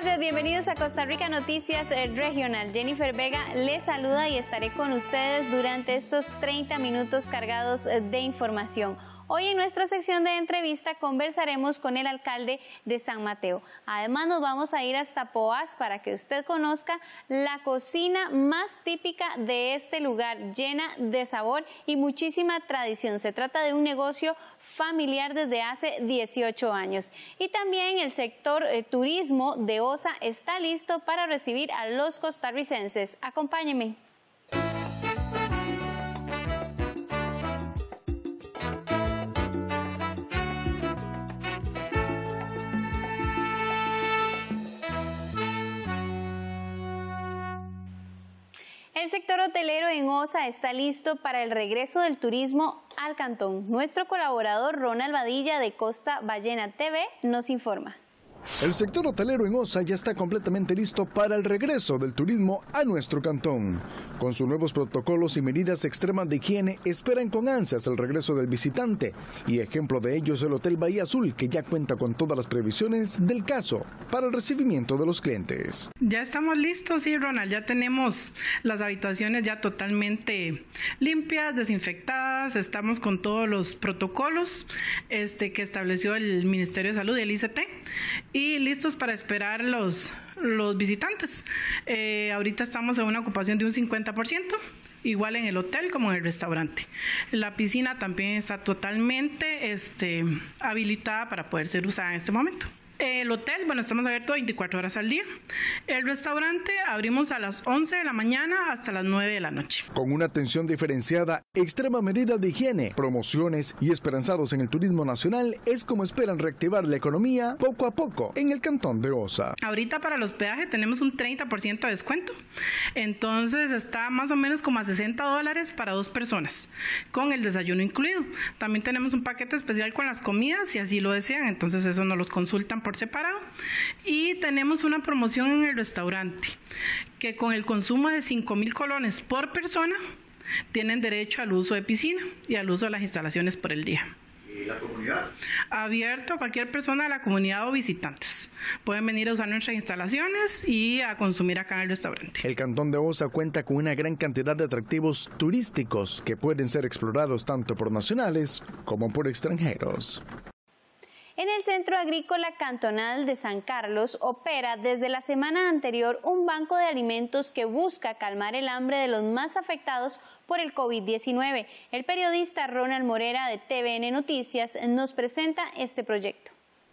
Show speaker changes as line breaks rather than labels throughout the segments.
tardes, bienvenidos a Costa Rica Noticias Regional. Jennifer Vega les saluda y estaré con ustedes durante estos 30 minutos cargados de información. Hoy en nuestra sección de entrevista conversaremos con el alcalde de San Mateo. Además nos vamos a ir hasta Poás para que usted conozca la cocina más típica de este lugar, llena de sabor y muchísima tradición. Se trata de un negocio familiar desde hace 18 años. Y también el sector turismo de Osa está listo para recibir a los costarricenses. Acompáñenme. El sector hotelero en Osa está listo para el regreso del turismo al cantón. Nuestro colaborador Ronald Badilla de Costa Ballena TV nos informa.
El sector hotelero en Osa ya está completamente listo para el regreso del turismo a nuestro cantón. Con sus nuevos protocolos y medidas extremas de higiene, esperan con ansias el regreso del visitante. Y ejemplo de ello es el Hotel Bahía Azul, que ya cuenta con todas las previsiones del caso para el recibimiento de los clientes.
Ya estamos listos, sí, Ronald. Ya tenemos las habitaciones ya totalmente limpias, desinfectadas. Estamos con todos los protocolos que estableció el Ministerio de Salud y el ICT. Y listos para esperar los visitantes. Ahorita estamos en una ocupación de un 50%, igual en el hotel como en el restaurante. La piscina también está totalmente habilitada para poder ser usada en este momento. El hotel, bueno, estamos abiertos 24 horas al día. El restaurante abrimos a las 11 de la mañana hasta las 9 de la noche.
Con una atención diferenciada, extrema medida de higiene, promociones y esperanzados en el turismo nacional, es como esperan reactivar la economía poco a poco en el cantón de Osa.
Ahorita para los peajes tenemos un 30% de descuento. Entonces está más o menos como a $60 para 2 personas, con el desayuno incluido. También tenemos un paquete especial con las comidas, si así lo desean. Entonces eso nos los consultan por separado. Y tenemos una promoción en el restaurante que con el consumo de 5,000 colones por persona tienen derecho al uso de piscina y al uso de las instalaciones por el día.
¿Y la comunidad?
Abierto a cualquier persona de la comunidad o visitantes. Pueden venir a usar nuestras instalaciones y a consumir acá en el restaurante.
El cantón de Osa cuenta con una gran cantidad de atractivos turísticos que pueden ser explorados tanto por nacionales como por extranjeros.
En el Centro Agrícola Cantonal de San Carlos opera desde la semana anterior un banco de alimentos que busca calmar el hambre de los más afectados por el COVID-19. El periodista Ronald Morera de TVN Noticias nos presenta este proyecto.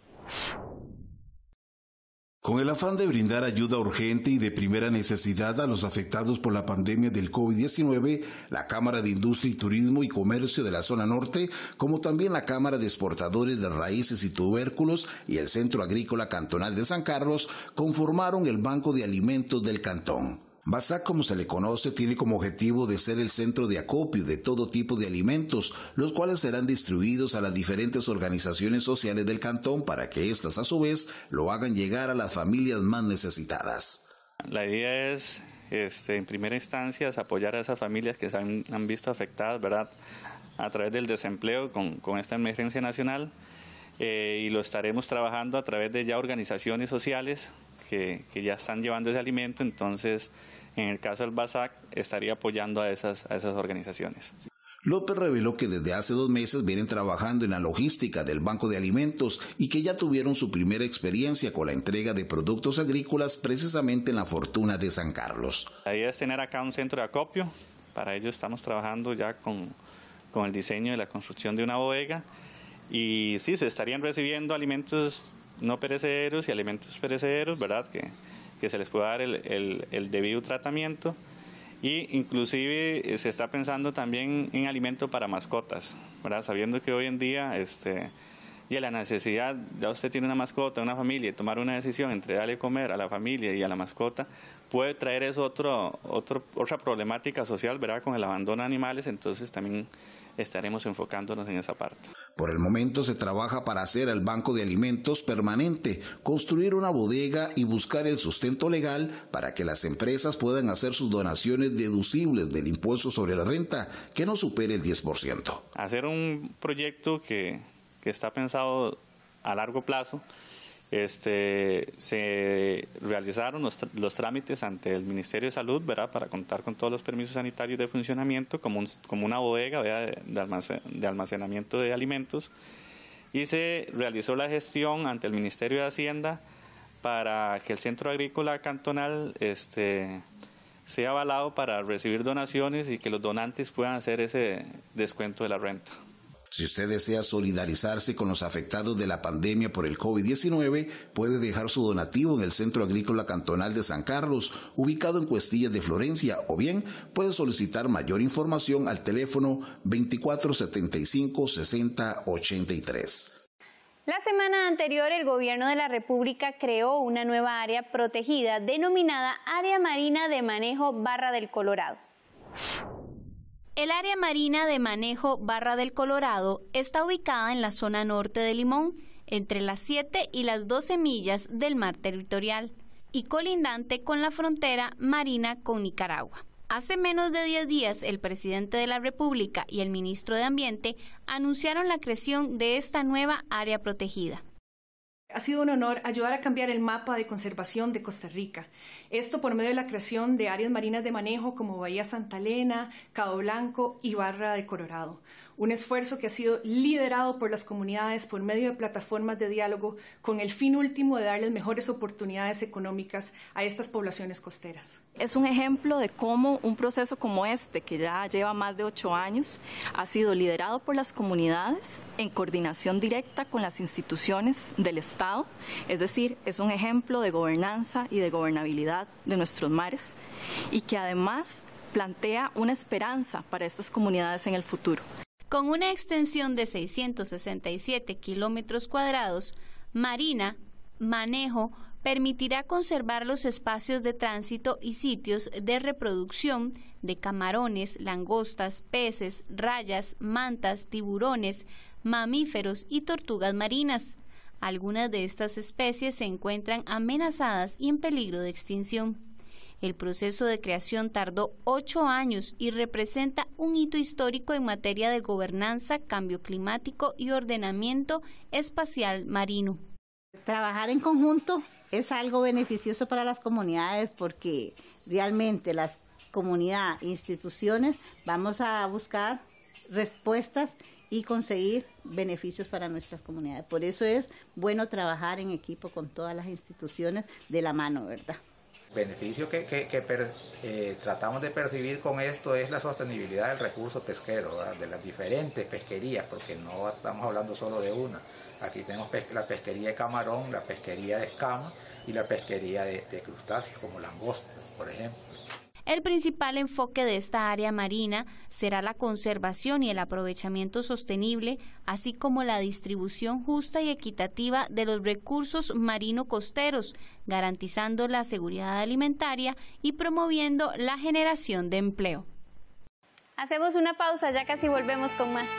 Con el afán de brindar ayuda urgente y de primera necesidad a los afectados por la pandemia del COVID-19, la Cámara de Industria y Turismo y Comercio de la Zona Norte, como también la Cámara de Exportadores de Raíces y Tubérculos y el Centro Agrícola Cantonal de San Carlos, conformaron el Banco de Alimentos del Cantón. BASAC, como se le conoce, tiene como objetivo de ser el centro de acopio de todo tipo de alimentos, los cuales serán distribuidos a las diferentes organizaciones sociales del cantón para que éstas, a su vez, lo hagan llegar a las familias más necesitadas.
La idea es, en primera instancia, apoyar a esas familias que se han visto afectadas, ¿verdad?, a través del desempleo con esta emergencia nacional, y lo estaremos trabajando a través de ya organizaciones sociales que ya están llevando ese alimento. Entonces, en el caso del BASAC, estaría apoyando a esas organizaciones.
López reveló que desde hace 2 meses vienen trabajando en la logística del Banco de Alimentos y que ya tuvieron su primera experiencia con la entrega de productos agrícolas precisamente en la Fortuna de San Carlos.
La idea es tener acá un centro de acopio. Para ello estamos trabajando ya con el diseño y la construcción de una bodega. Y sí, se estarían recibiendo alimentos no perecederos y alimentos perecederos, ¿verdad?, que se les pueda dar el debido tratamiento. Y inclusive se está pensando también en alimento para mascotas, ¿verdad?, sabiendo que hoy en día y a la necesidad, ya usted tiene una mascota, una familia, y tomar una decisión entre darle a comer a la familia y a la mascota, puede traer eso otra problemática social, ¿verdad?, con el abandono de animales. Entonces también estaremos enfocándonos en esa parte.
Por el momento se trabaja para hacer el banco de alimentos permanente, construir una bodega y buscar el sustento legal para que las empresas puedan hacer sus donaciones deducibles del impuesto sobre la renta, que no supere el 10%.
Hacer un proyecto que está pensado a largo plazo, se realizaron los trámites ante el Ministerio de Salud, ¿verdad?, para contar con todos los permisos sanitarios de funcionamiento como una bodega, ¿verdad?, de almacenamiento de alimentos, y se realizó la gestión ante el Ministerio de Hacienda para que el Centro Agrícola Cantonal sea avalado para recibir donaciones y que los donantes puedan hacer ese descuento de la renta.
Si usted desea solidarizarse con los afectados de la pandemia por el COVID-19, puede dejar su donativo en el Centro Agrícola Cantonal de San Carlos, ubicado en Cuestillas de Florencia, o bien puede solicitar mayor información al teléfono 2475-6083.
La semana anterior, el Gobierno de la República creó una nueva área protegida denominada Área Marina de Manejo Barra del Colorado. El área marina de manejo Barra del Colorado está ubicada en la zona norte de Limón, entre las 7 y las 12 millas del mar territorial, y colindante con la frontera marina con Nicaragua. Hace menos de 10 días, el presidente de la República y el ministro de Ambiente anunciaron la creación de esta nueva área protegida.
Ha sido un honor ayudar a cambiar el mapa de conservación de Costa Rica. Esto por medio de la creación de áreas marinas de manejo como Bahía Santa Elena, Cabo Blanco y Barra de Colorado. Un esfuerzo que ha sido liderado por las comunidades por medio de plataformas de diálogo con el fin último de darles mejores oportunidades económicas a estas poblaciones costeras.
Es un ejemplo de cómo un proceso como este, que ya lleva más de 8 años, ha sido liderado por las comunidades en coordinación directa con las instituciones del Estado. Es decir, es un ejemplo de gobernanza y de gobernabilidad de nuestros mares y que además plantea una esperanza para estas comunidades en el futuro.
Con una extensión de 667 kilómetros cuadrados, Marina Manejo permitirá conservar los espacios de tránsito y sitios de reproducción de camarones, langostas, peces, rayas, mantas, tiburones, mamíferos y tortugas marinas. Algunas de estas especies se encuentran amenazadas y en peligro de extinción. El proceso de creación tardó 8 años y representa un hito histórico en materia de gobernanza, cambio climático y ordenamiento espacial marino.
Trabajar en conjunto es algo beneficioso para las comunidades porque realmente las comunidades, instituciones, vamos a buscar respuestas y conseguir beneficios para nuestras comunidades. Por eso es bueno trabajar en equipo con todas las instituciones de la mano, ¿verdad?
El beneficio que tratamos de percibir con esto es la sostenibilidad del recurso pesquero, ¿verdad?, de las diferentes pesquerías, porque no estamos hablando solo de una. Aquí tenemos la pesquería de camarón, la pesquería de escama y la pesquería de crustáceos, como langosta, por ejemplo.
El principal enfoque de esta área marina será la conservación y el aprovechamiento sostenible, así como la distribución justa y equitativa de los recursos marino-costeros, garantizando la seguridad alimentaria y promoviendo la generación de empleo. Hacemos una pausa, ya casi volvemos con más.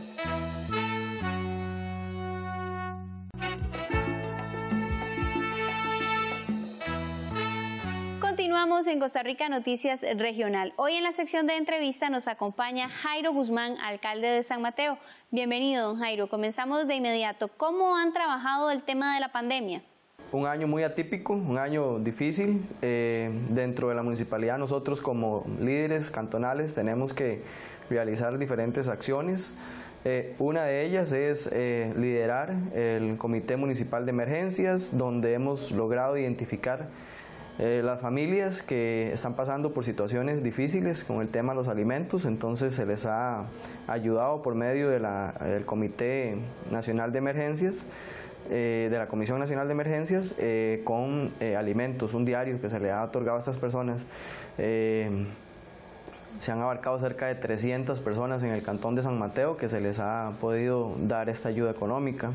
Continuamos en Costa Rica Noticias Regional. Hoy en la sección de entrevista nos acompaña Jairo Guzmán, alcalde de San Mateo. Bienvenido, don Jairo. Comenzamos de inmediato. ¿Cómo han trabajado el tema de la pandemia?
Un año muy atípico, un año difícil. Dentro de la municipalidad nosotros como líderes cantonales tenemos que realizar diferentes acciones. Una de ellas es liderar el Comité Municipal de Emergencias, donde hemos logrado identificar las familias que están pasando por situaciones difíciles con el tema de los alimentos. Entonces se les ha ayudado por medio del Comité Nacional de Emergencias, de la Comisión Nacional de Emergencias, con alimentos, un diario que se le ha otorgado a estas personas. Se han abarcado cerca de 300 personas en el cantón de San Mateo que se les ha podido dar esta ayuda económica.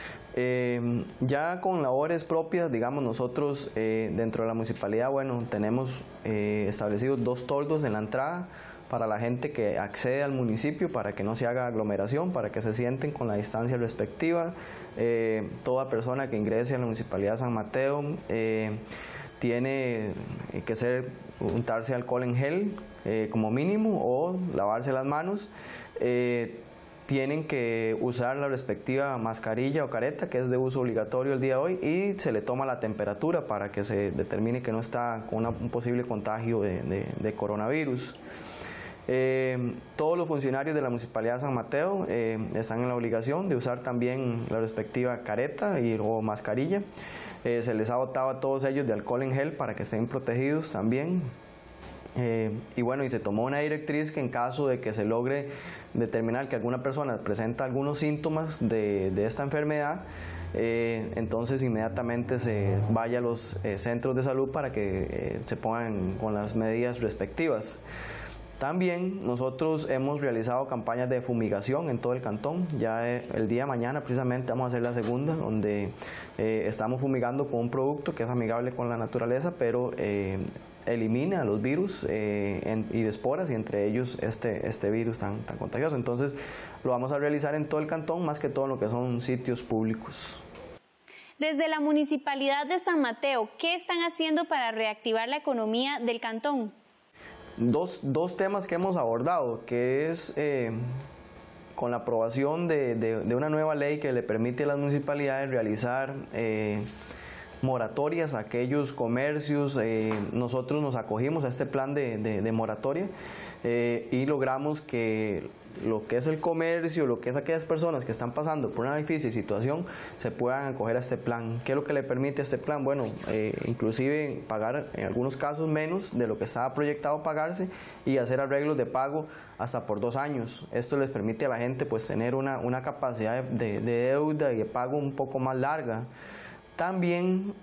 Ya con labores propias, digamos, nosotros dentro de la municipalidad, bueno, tenemos establecidos 2 toldos en la entrada para la gente que accede al municipio, para que no se haga aglomeración, para que se sienten con la distancia respectiva. Toda persona que ingrese a la municipalidad de San Mateo tiene que untarse alcohol en gel como mínimo o lavarse las manos. tienen que usar la respectiva mascarilla o careta, que es de uso obligatorio el día de hoy, y se le toma la temperatura para que se determine que no está con un posible contagio de coronavirus. Todos los funcionarios de la Municipalidad de San Mateo están en la obligación de usar también la respectiva careta o mascarilla. Se les ha dotado a todos ellos de alcohol en gel para que estén protegidos también. Y bueno, y se tomó una directriz que en caso de que se logre determinar que alguna persona presenta algunos síntomas de esta enfermedad, entonces inmediatamente se vaya a los centros de salud para que se pongan con las medidas respectivas. También nosotros hemos realizado campañas de fumigación en todo el cantón. Ya el día de mañana precisamente vamos a hacer la segunda, donde estamos fumigando con un producto que es amigable con la naturaleza, pero elimina los virus y esporas, y entre ellos este virus tan contagioso. Entonces lo vamos a realizar en todo el cantón, más que todo en lo que son sitios públicos.
Desde la Municipalidad de San Mateo, ¿qué están haciendo para reactivar la economía del cantón?
Dos temas que hemos abordado, que es con la aprobación de una nueva ley que le permite a las municipalidades realizar moratorias a aquellos comercios. Nosotros nos acogimos a este plan de moratoria y logramos que lo que es el comercio, lo que es aquellas personas que están pasando por una difícil situación, se puedan acoger a este plan. ¿Qué es lo que le permite este plan? Bueno, inclusive pagar en algunos casos menos de lo que estaba proyectado pagarse y hacer arreglos de pago hasta por 2 años. Esto les permite a la gente pues tener una capacidad de deuda y de pago un poco más larga. También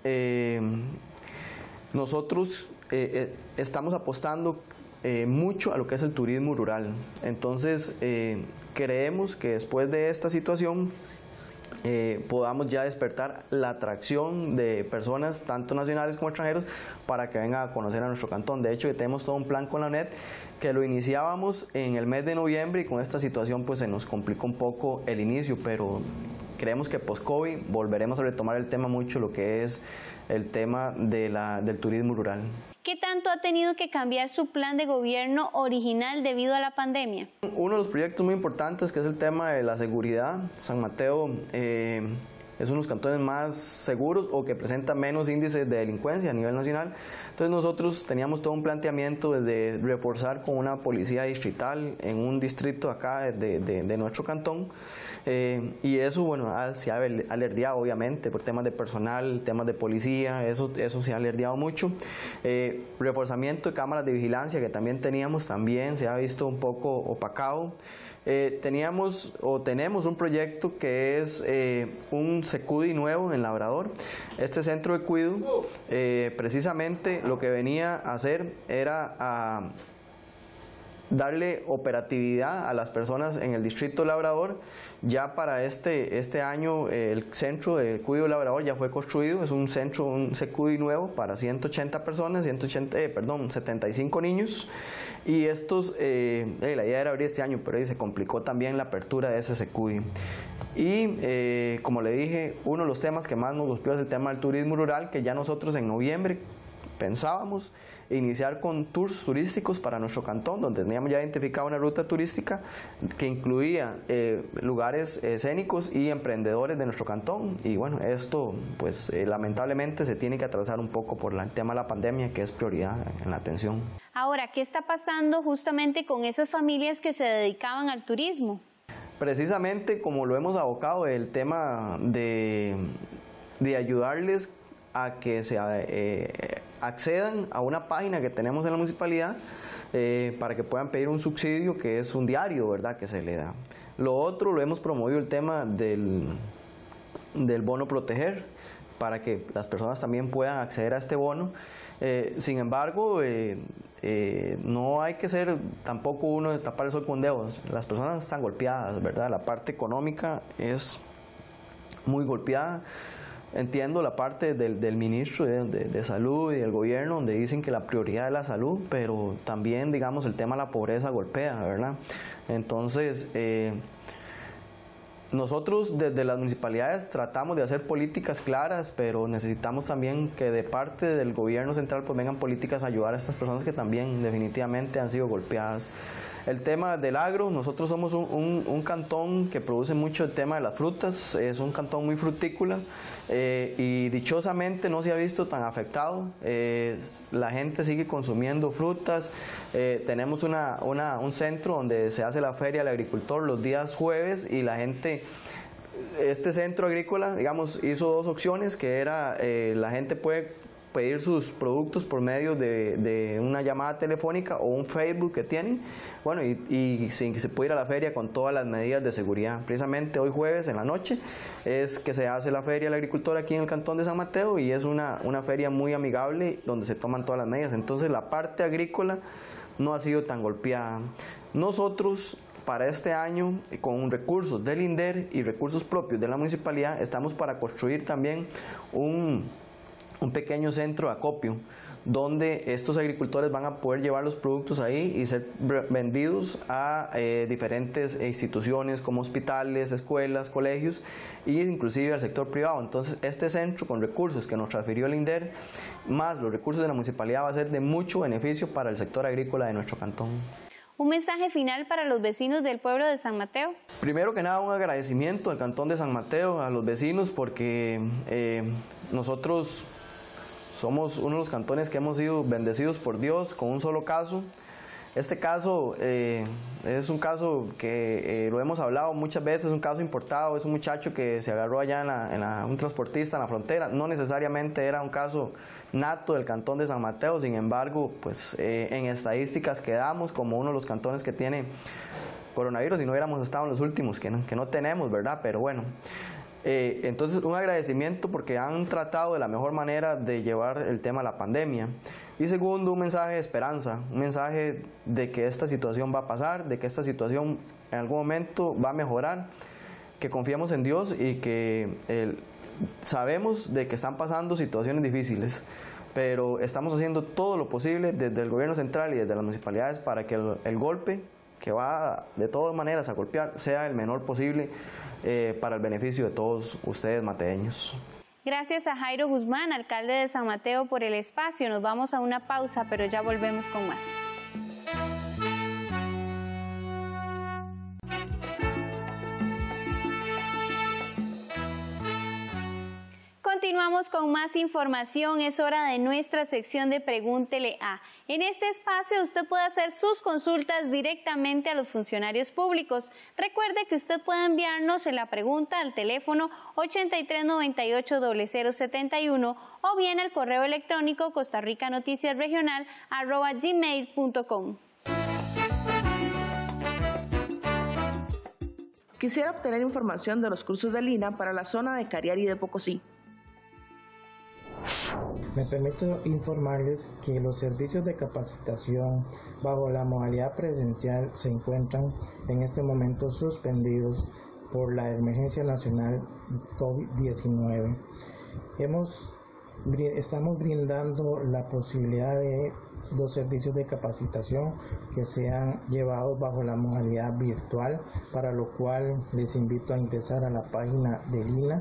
nosotros estamos apostando mucho a lo que es el turismo rural. Entonces creemos que después de esta situación podamos ya despertar la atracción de personas tanto nacionales como extranjeros para que vengan a conocer a nuestro cantón. De hecho, tenemos todo un plan con la NET que lo iniciábamos en el mes de noviembre, y con esta situación pues se nos complicó un poco el inicio, pero creemos que post-COVID volveremos a retomar el tema mucho, lo que es el tema del turismo rural.
¿Qué tanto ha tenido que cambiar su plan de gobierno original debido a la pandemia?
Uno de los proyectos muy importantes, que es el tema de la seguridad. San Mateo es uno de los cantones más seguros o que presenta menos índices de delincuencia a nivel nacional. Entonces nosotros teníamos todo un planteamiento de reforzar con una policía distrital en un distrito acá de nuestro cantón. Y eso, bueno, se ha alerdeado obviamente por temas de personal, temas de policía, eso se ha alerdeado mucho. Reforzamiento de cámaras de vigilancia que también teníamos, también se ha visto un poco opacado. Tenemos un proyecto que es un Secudi nuevo en Labrador. Este centro de cuido precisamente lo que venía a hacer era darle operatividad a las personas en el distrito de Labrador. Ya para este año el centro de cuidado de Labrador ya fue construido, es un Secudi nuevo para 180 personas, 75 niños, y estos, la idea era abrir este año, pero ahí se complicó también la apertura de ese Secudi. Y como le dije, uno de los temas que más nos golpeó es el tema del turismo rural, que ya nosotros en noviembre pensábamos iniciar con tours turísticos para nuestro cantón, donde teníamos ya identificado una ruta turística que incluía lugares escénicos y emprendedores de nuestro cantón. Y bueno, esto pues lamentablemente se tiene que atrasar un poco por el tema de la pandemia, que es prioridad en la atención. Ahora,
¿qué está pasando justamente con esas familias que se dedicaban al turismo?
Precisamente como lo hemos abocado, el tema de ayudarles a que se accedan a una página que tenemos en la municipalidad para que puedan pedir un subsidio, que es un diario, ¿verdad?, que se le da. Lo otro, lo hemos promovido el tema del bono proteger, para que las personas también puedan acceder a este bono. Sin embargo, no hay que ser tampoco uno de tapar el sol con dedos. Las personas están golpeadas, ¿verdad? La parte económica es muy golpeada. Entiendo la parte del ministro de Salud y del gobierno, donde dicen que la prioridad es la salud, pero también, digamos, el tema de la pobreza golpea, ¿verdad? Entonces, nosotros desde las municipalidades tratamos de hacer políticas claras, pero necesitamos también que de parte del gobierno central pues vengan políticas a ayudar a estas personas que también definitivamente han sido golpeadas. El tema del agro, nosotros somos un cantón que produce mucho el tema de las frutas, es un cantón muy frutícola y dichosamente no se ha visto tan afectado. La gente sigue consumiendo frutas, tenemos un centro donde se hace la feria del agricultor los días jueves y la gente... Este centro agrícola, digamos, hizo dos opciones, que era la gente puede pedir sus productos por medio de una llamada telefónica o un Facebook que tienen, bueno, y se puede ir a la feria con todas las medidas de seguridad. Precisamente hoy jueves en la noche es que se hace la feria del agricultor aquí en el Cantón de San Mateo y es una feria muy amigable donde se toman todas las medidas. Entonces la parte agrícola no ha sido tan golpeada. Nosotros para este año, con recursos del INDER y recursos propios de la municipalidad, estamos para construir también un pequeño centro de acopio, donde estos agricultores van a poder llevar los productos ahí y ser vendidos a diferentes instituciones como hospitales, escuelas, colegios e inclusive al sector privado. Entonces este centro, con recursos que nos transfirió el INDER, más los recursos de la municipalidad, va a ser de mucho beneficio para el sector agrícola de nuestro cantón.
¿Un mensaje final para los vecinos del pueblo de San Mateo?
Primero que nada, un agradecimiento al Cantón de San Mateo, a los vecinos, porque nosotros somos uno de los cantones que hemos sido bendecidos por Dios con un solo caso. Este caso es un caso que lo hemos hablado muchas veces, es un caso importado, es un muchacho que se agarró allá un transportista en la frontera. No necesariamente era un caso nato del Cantón de San Mateo, sin embargo, pues en estadísticas quedamos como uno de los cantones que tiene coronavirus, y no hubiéramos estado en los últimos, que no tenemos, ¿verdad? Pero bueno, entonces un agradecimiento porque han tratado de la mejor manera de llevar el tema a la pandemia. Y segundo, un mensaje de esperanza, un mensaje de que esta situación va a pasar, de que esta situación en algún momento va a mejorar, que confiamos en Dios y que sabemos de que están pasando situaciones difíciles, pero estamos haciendo todo lo posible desde el gobierno central y desde las municipalidades para que el golpe que va de todas maneras a golpear sea el menor posible para el beneficio de todos ustedes mateeños.
Gracias a Jairo Guzmán, alcalde de San Mateo, por el espacio. Nos vamos a una pausa, pero ya volvemos con más. Continuamos con más información, es hora de nuestra sección de Pregúntele a. En este espacio usted puede hacer sus consultas directamente a los funcionarios públicos. Recuerde que usted puede enviarnos la pregunta al teléfono 8398-0071 o bien al correo electrónico costarricanoticiasregional@gmail.com.
Quisiera obtener información de los cursos de Lina para la zona de Cariari y de Pocosí.
Me permito informarles que los servicios de capacitación bajo la modalidad presencial se encuentran en este momento suspendidos por la emergencia nacional COVID-19. Estamos brindando la posibilidad de los servicios de capacitación que sean llevados bajo la modalidad virtual, para lo cual les invito a ingresar a la página del INA,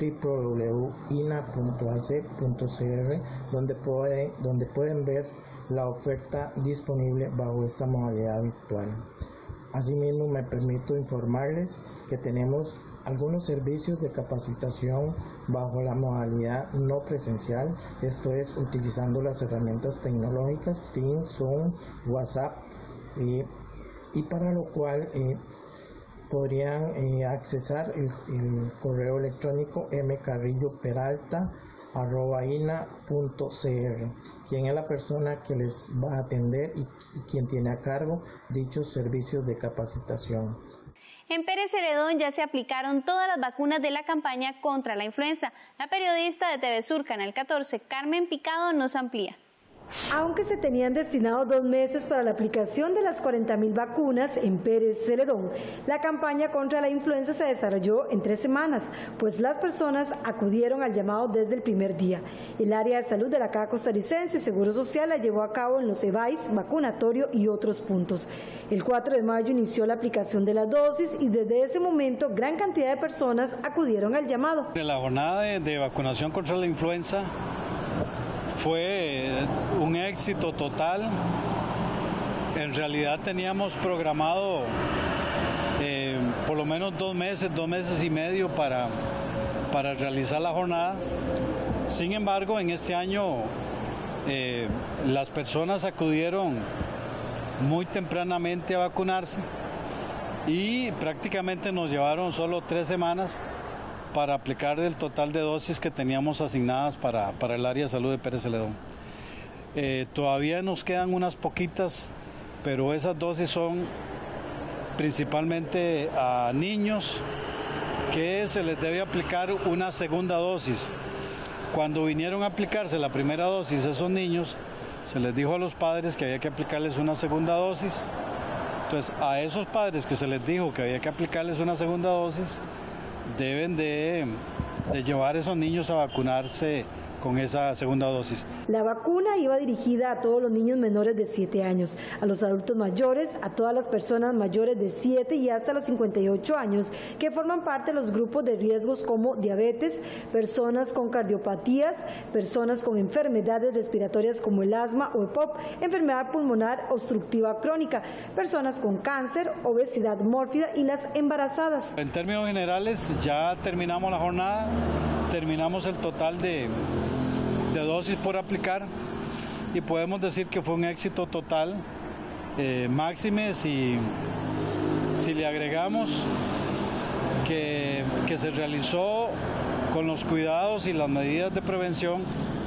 www.ina.ac.cr, donde pueden ver la oferta disponible bajo esta modalidad virtual. Asimismo, me permito informarles que tenemos algunos servicios de capacitación bajo la modalidad no presencial, esto es utilizando las herramientas tecnológicas Teams, Zoom, WhatsApp, y para lo cual podrían accesar el correo electrónico mcarrilloperalta@ina.cr, quien es la persona que les va a atender y quien tiene a cargo dichos servicios de capacitación.
En Pérez Celedón ya se aplicaron todas las vacunas de la campaña contra la influenza. La periodista de TV Sur, Canal 14, Carmen Picado, nos amplía.
Aunque se tenían destinados 2 meses para la aplicación de las 40.000 vacunas en Pérez Celedón, la campaña contra la influenza se desarrolló en 3 semanas, pues las personas acudieron al llamado desde el primer día. El área de salud de la Caja Costarricense Seguro Social la llevó a cabo en los EVAIS, vacunatorio y otros puntos. El 4 de mayo inició la aplicación de las dosis y desde ese momento gran cantidad de personas acudieron al llamado.
La jornada de vacunación contra la influenza fue un éxito total. En realidad teníamos programado por lo menos 2 meses y medio para realizar la jornada. Sin embargo, en este año las personas acudieron muy tempranamente a vacunarse y prácticamente nos llevaron solo 3 semanas para aplicar el total de dosis que teníamos asignadas para el área de salud de Pérez Celedón. Todavía nos quedan unas poquitas, pero esas dosis son principalmente a niños que se les debe aplicar una segunda dosis. Cuando vinieron a aplicarse la primera dosis a esos niños, se les dijo a los padres que había que aplicarles una segunda dosis. Entonces, a esos padres que se les dijo que había que aplicarles una segunda dosis, deben de llevar a esos niños a vacunarse con esa segunda dosis.
La vacuna iba dirigida a todos los niños menores de 7 años, a los adultos mayores, a todas las personas mayores de 7 y hasta los 58 años, que forman parte de los grupos de riesgos como diabetes, personas con cardiopatías, personas con enfermedades respiratorias como el asma o EPOC, enfermedad pulmonar obstructiva crónica, personas con cáncer, obesidad mórbida y las embarazadas.
En términos generales, ya terminamos la jornada, terminamos el total de dosis por aplicar y podemos decir que fue un éxito total, máxime si le agregamos que se realizó con los cuidados y las medidas de prevención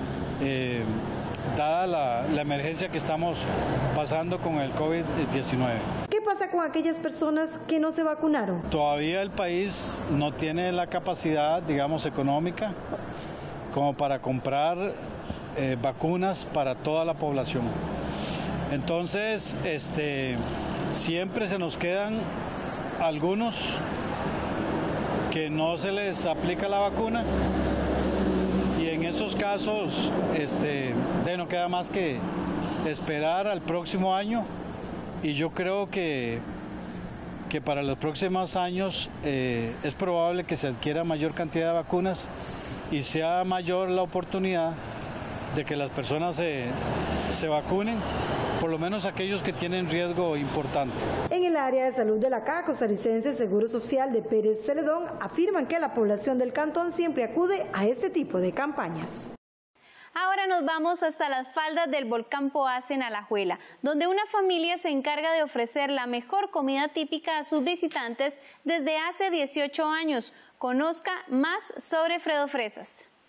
dada la emergencia que estamos pasando con el COVID-19.
¿Qué pasa con aquellas personas que no se vacunaron?
Todavía el país no tiene la capacidad, digamos, económica como para comprar vacunas para toda la población. Entonces, siempre se nos quedan algunos que no se les aplica la vacuna y en esos casos no queda más que esperar al próximo año y yo creo que para los próximos años es probable que se adquiera mayor cantidad de vacunas y sea mayor la oportunidad de que las personas se vacunen, por lo menos aquellos que tienen riesgo importante.
En el área de salud de la Caja Costarricense Seguro Social de Pérez Celedón afirman que la población del cantón siempre acude a este tipo de campañas.
Ahora nos vamos hasta las faldas del volcán Poás en Alajuela, donde una familia se encarga de ofrecer la mejor comida típica a sus visitantes desde hace 18 años. Conozca más sobre Fredo Fresas.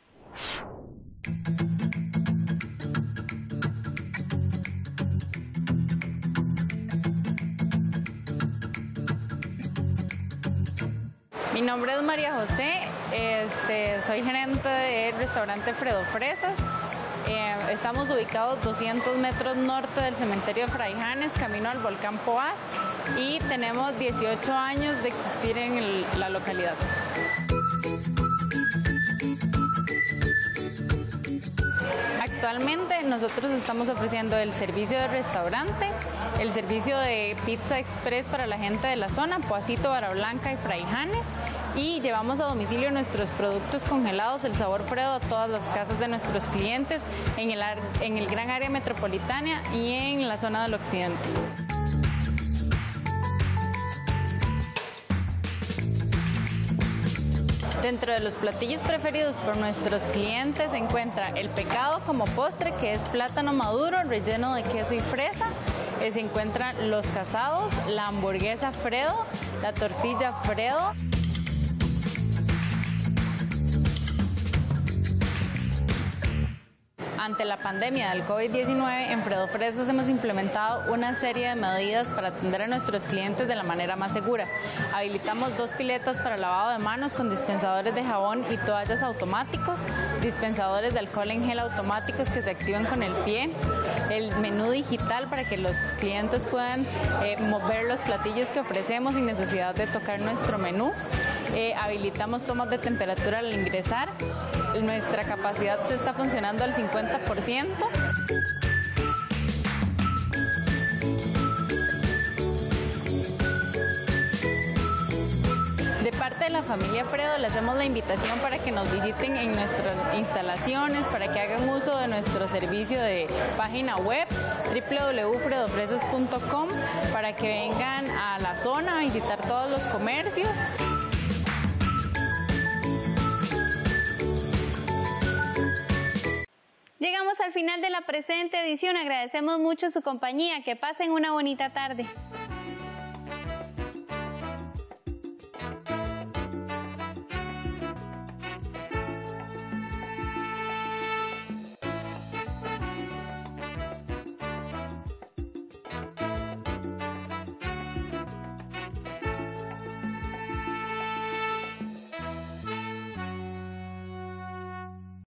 Mi nombre es María José, soy gerente del restaurante Fredo Fresas. Estamos ubicados 200 metros norte del cementerio de Fraijanes, camino al volcán Poás, y tenemos 18 años de existir en la localidad. Actualmente nosotros estamos ofreciendo el servicio de restaurante, el servicio de pizza express para la gente de la zona, Poásito, Vara Blanca y Fraijanes, y llevamos a domicilio nuestros productos congelados, el sabor Fredo, a todas las casas de nuestros clientes en el gran área metropolitana y en la zona del occidente. Dentro de los platillos preferidos por nuestros clientes se encuentra el pecado como postre, que es plátano maduro relleno de queso y fresa. Se encuentran los casados, la hamburguesa Fredo, la tortilla Fredo. Ante la pandemia del COVID-19, en Fredo Fresas hemos implementado una serie de medidas para atender a nuestros clientes de la manera más segura. Habilitamos 2 piletas para lavado de manos con dispensadores de jabón y toallas automáticos, dispensadores de alcohol en gel automáticos que se activan con el pie, el menú digital para que los clientes puedan mover los platillos que ofrecemos sin necesidad de tocar nuestro menú. Habilitamos tomas de temperatura al ingresar. Nuestra capacidad se está funcionando al 50%. De parte de la familia Fredo, les hacemos la invitación para que nos visiten en nuestras instalaciones, para que hagan uso de nuestro servicio de página web www.fredofresas.com, para que vengan a la zona a visitar todos los comercios.
Llegamos al final de la presente edición. Agradecemos mucho su compañía. Que pasen una bonita tarde.